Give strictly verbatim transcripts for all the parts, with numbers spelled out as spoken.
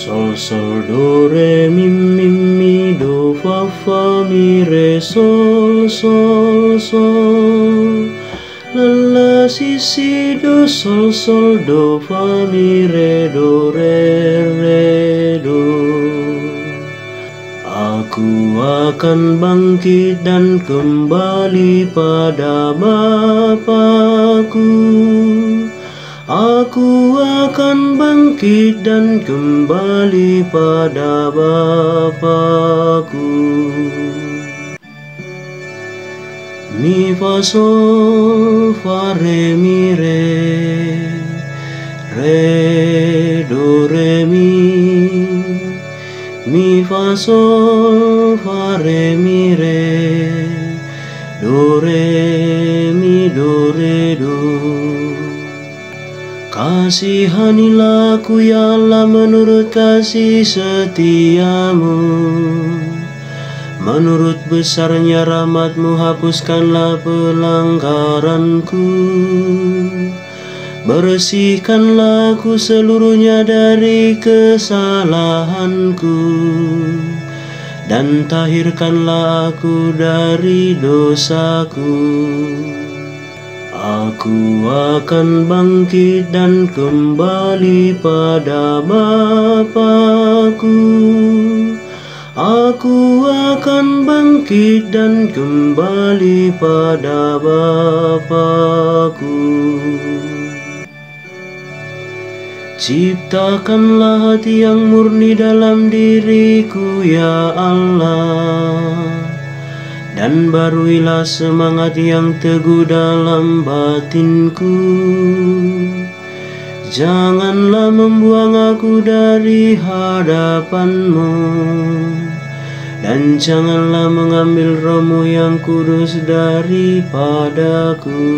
Sol sol do re mi mi mi do fa fa mi re sol sol sol. La la si si do sol sol do fa mi re do re re do. Aku akan bangkit dan kembali pada Bapakku. Aku akan bangkit dan kembali pada Bapakku. Mi fa sol fa re mi re, re do re mi. Mi fa sol fa re mi re, do re mi do re do. Kasihanilah aku ya Allah menurut kasih setiamu. Menurut besarnya rahmat-Mu hapuskanlah pelanggaranku. Bersihkanlah aku seluruhnya dari kesalahanku. Dan tahirkanlah aku dari dosaku. Aku akan bangkit dan kembali pada Bapakku. Aku akan bangkit dan kembali pada Bapakku. Ciptakanlah hati yang murni dalam diriku ya Allah. Dan baruilah semangat yang teguh dalam batinku. Janganlah membuang aku dari hadapan-Mu, dan janganlah mengambil Roh-Mu yang kudus daripadaku.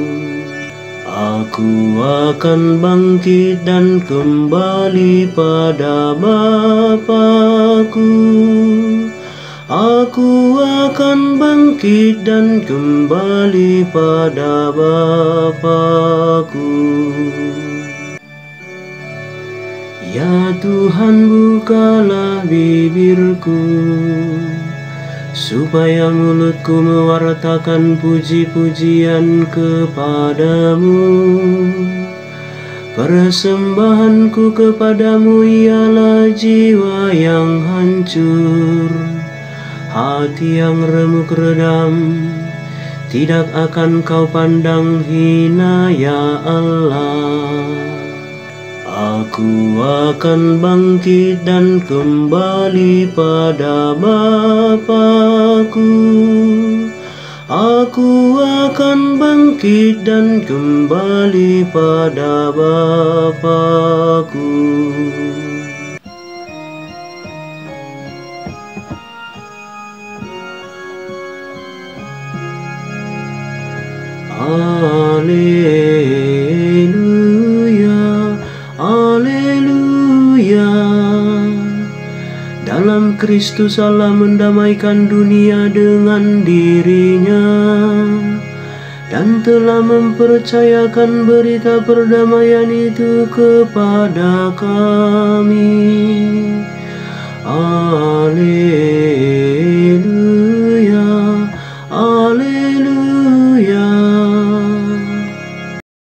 Aku akan bangkit dan kembali pada Bapakku. Aku akan bangkit dan kembali pada Bapakku. Ya Tuhan, bukalah bibirku, supaya mulutku mewartakan puji-pujian kepadamu. Persembahanku kepadamu ialah jiwa yang hancur, hati yang remuk redam, tidak akan Kau pandang hina ya Allah. Aku akan bangkit dan kembali pada Bapakku. Aku akan bangkit dan kembali pada Bapakku. Haleluya, haleluya. Dalam Kristus Allah mendamaikan dunia dengan dirinya, dan telah mempercayakan berita perdamaian itu kepada kami. Haleluya, haleluya.